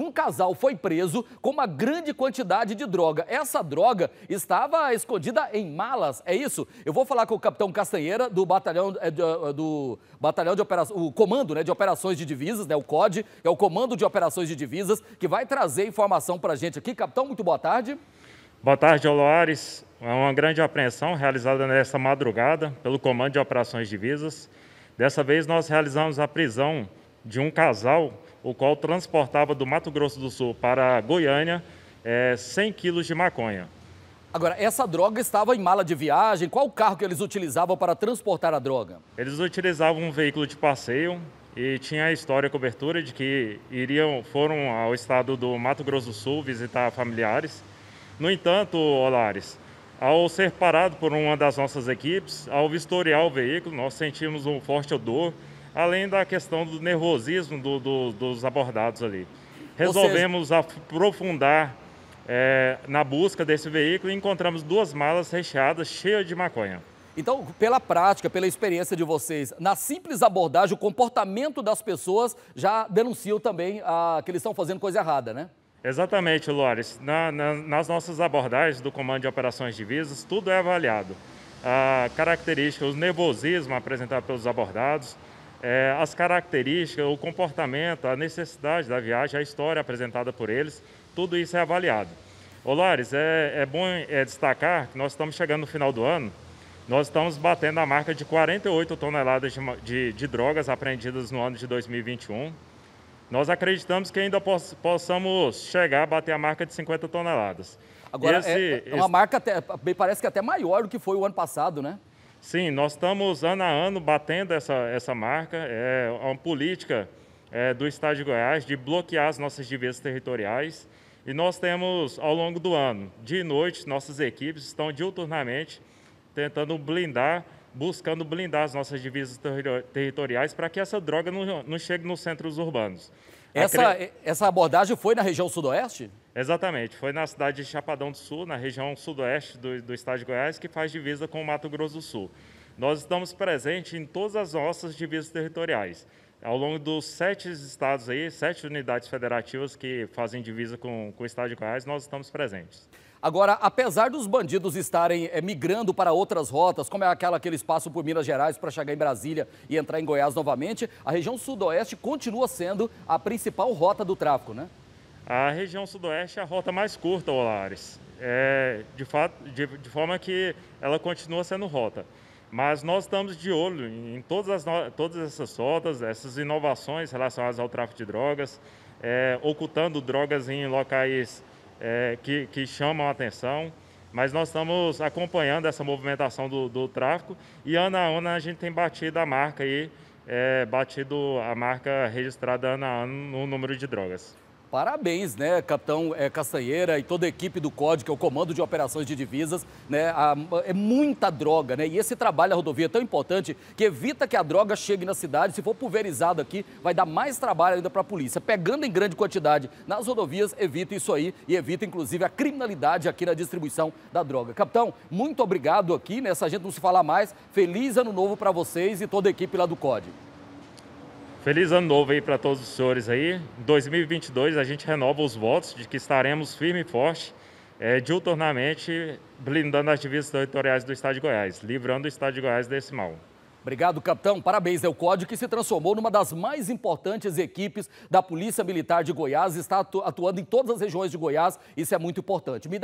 Um casal foi preso com uma grande quantidade de droga. Essa droga estava escondida em malas, é isso? Eu vou falar com o capitão Castanheira do batalhão de operações, o comando, né, de operações de divisas, né, o COD, é o comando de operações de divisas, que vai trazer informação para a gente aqui. Capitão, muito boa tarde. Boa tarde, Oloares. É uma grande apreensão realizada nesta madrugada pelo comando de operações de divisas. Dessa vez nós realizamos a prisão de um casal, o qual transportava do Mato Grosso do Sul para Goiânia 100 quilos de maconha. Agora, essa droga estava em mala de viagem. Qual o carro que eles utilizavam para transportar a droga? Eles utilizavam um veículo de passeio e tinha a história, a cobertura de que foram ao estado do Mato Grosso do Sul visitar familiares. No entanto, Olares, ao ser parado por uma das nossas equipes, ao vistoriar o veículo, nós sentimos um forte odor, além da questão do nervosismo dos abordados ali. Resolvemos aprofundar na busca desse veículo e encontramos 2 malas recheadas, cheias de maconha. Então, pela prática, pela experiência de vocês, na simples abordagem, o comportamento das pessoas já denunciam também que eles estão fazendo coisa errada, né? Exatamente, Lores. Nas nossas abordagens do Comando de Operações de Divisas, tudo é avaliado. A característica, o nervosismo apresentado pelos abordados, as características, o comportamento, a necessidade da viagem, a história apresentada por eles, tudo isso é avaliado. Lores, é bom destacar que nós estamos chegando no final do ano, nós estamos batendo a marca de 48 toneladas de drogas apreendidas no ano de 2021. Nós acreditamos que ainda possamos chegar a bater a marca de 50 toneladas. Agora, é uma marca, parece que até maior do que foi o ano passado, né? Sim, nós estamos ano a ano batendo essa marca. É uma política do Estado de Goiás de bloquear as nossas divisas territoriais. E nós temos, ao longo do ano, dia e noite, nossas equipes estão diuturnamente tentando buscando blindar as nossas divisas territoriais para que essa droga não chegue nos centros urbanos. Essa abordagem foi na região sudoeste? Exatamente, foi na cidade de Chapadão do Sul, na região sudoeste do estado de Goiás, que faz divisa com o Mato Grosso do Sul. Nós estamos presentes em todas as nossas divisas territoriais. Ao longo dos 7 estados aí, 7 unidades federativas que fazem divisa com o estado de Goiás, nós estamos presentes. Agora, apesar dos bandidos estarem migrando para outras rotas, como é aquela que eles passam por Minas Gerais para chegar em Brasília e entrar em Goiás novamente, a região sudoeste continua sendo a principal rota do tráfico, né? A região sudoeste é a rota mais curta, Olares, de forma que ela continua sendo rota. Mas nós estamos de olho em todas essas rotas, essas inovações relacionadas ao tráfico de drogas, ocultando drogas em locais que chamam a atenção, mas nós estamos acompanhando essa movimentação do tráfico e ano a ano a gente tem batido a marca registrada ano a ano no número de drogas. Parabéns, né, capitão Castanheira e toda a equipe do COD, que é o Comando de Operações de Divisas, né, é muita droga, né, e esse trabalho na rodovia é tão importante que evita que a droga chegue na cidade. Se for pulverizado aqui, vai dar mais trabalho ainda para a polícia. Pegando em grande quantidade nas rodovias, evita isso aí e evita, inclusive, a criminalidade aqui na distribuição da droga. Capitão, muito obrigado aqui, né, se a gente não se falar mais, feliz ano novo para vocês e toda a equipe lá do COD. Feliz ano novo aí para todos os senhores aí. Em 2022 a gente renova os votos de que estaremos firme e forte, diuturnamente blindando as divisas territoriais do estado de Goiás, livrando o estado de Goiás desse mal. Obrigado, capitão. Parabéns. É o COD que se transformou numa das mais importantes equipes da Polícia Militar de Goiás, está atuando em todas as regiões de Goiás. Isso é muito importante.